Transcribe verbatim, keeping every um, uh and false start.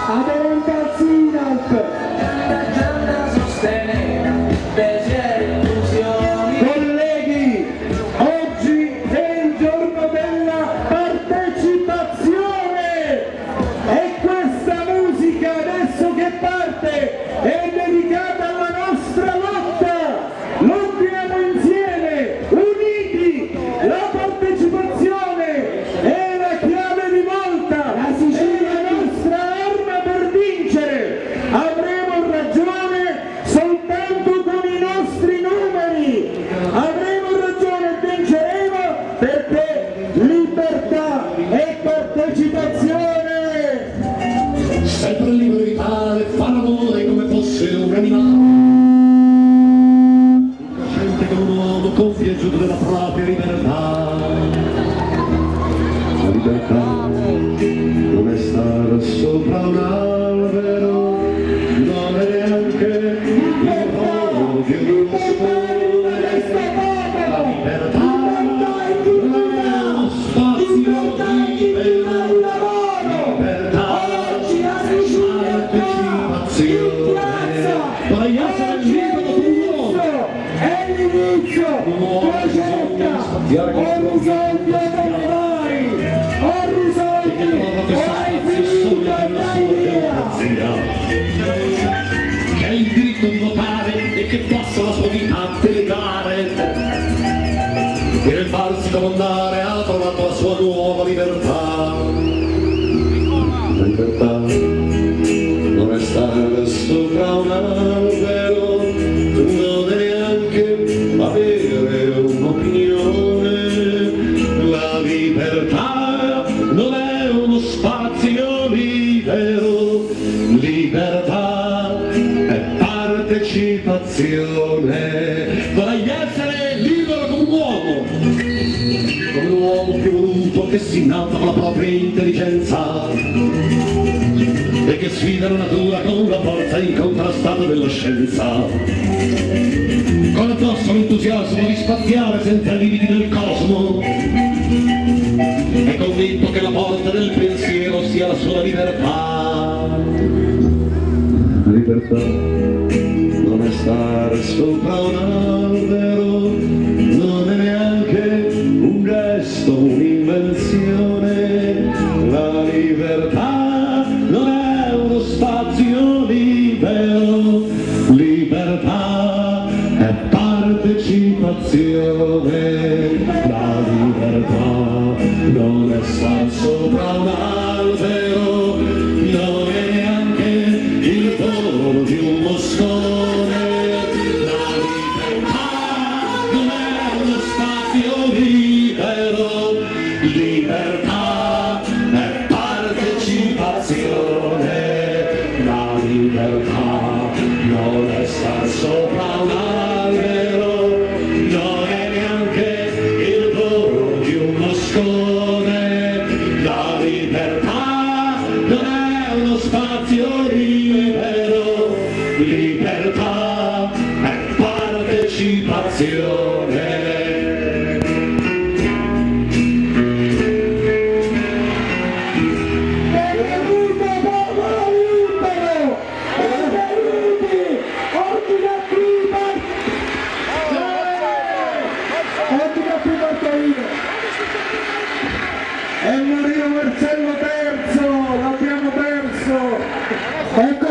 Colleghi, oggi è il giorno della partecipazione e questa musica adesso che parte è dedicata alla nostra lotta. Lottiamo insieme, uniti. La partecipazione è la chiave di volta, la Sicilia è la nostra arma per vincere. Avremo ragione soltanto con i nostri numeri, avremo ragione e vinceremo perché libertà e partecipazione. Sempre libero di fare, fa l'amore come fosse un animale, incosciente come un uomo confieggiuto della propria libertà. La libertà non è stare sopra un albero, non è neanche il volo di uno sole. La libertà non è uno spazio libero, libertà vorrei essere libero come un uomo. È l'inizio, progetta, ho risolto dove vai, ho risolto, hai finito l'idea. Che ha il diritto di votare e che passa la sua vita a delegare, e nel farsi comandare ha trovato la sua nuova libertà. La libertà non è stare sopra un albero, non è neanche avere un'opinione. La libertà non è uno spazio libero, libertà è partecipazione. Vorrei essere libero come un uomo, come un uomo più voluto che si innalza con la propria intelligenza e che sfida la natura con la forza incontrastata della scienza. Con addosso l'entusiasmo di spaziare senza limiti nel cosmo, è convinto che la porta del pensiero sia la sua libertà. Libertà non è stare sopra un albero, non è neanche un gesto, un'invenzione. La libertà non è uno spazio libero, libertà è partecipazione. La libertà non è stare sopra un albero, non è neanche il volo di un moscone. La libertà non è uno spazio libero, libertà è partecipazione. La libertà non è star sopra un albero, non è neanche il volo di un moscone. La libertà non è uno spazio libero, libertà è partecipazione. È Marino Marcello terzo, l'abbiamo perso. Ecco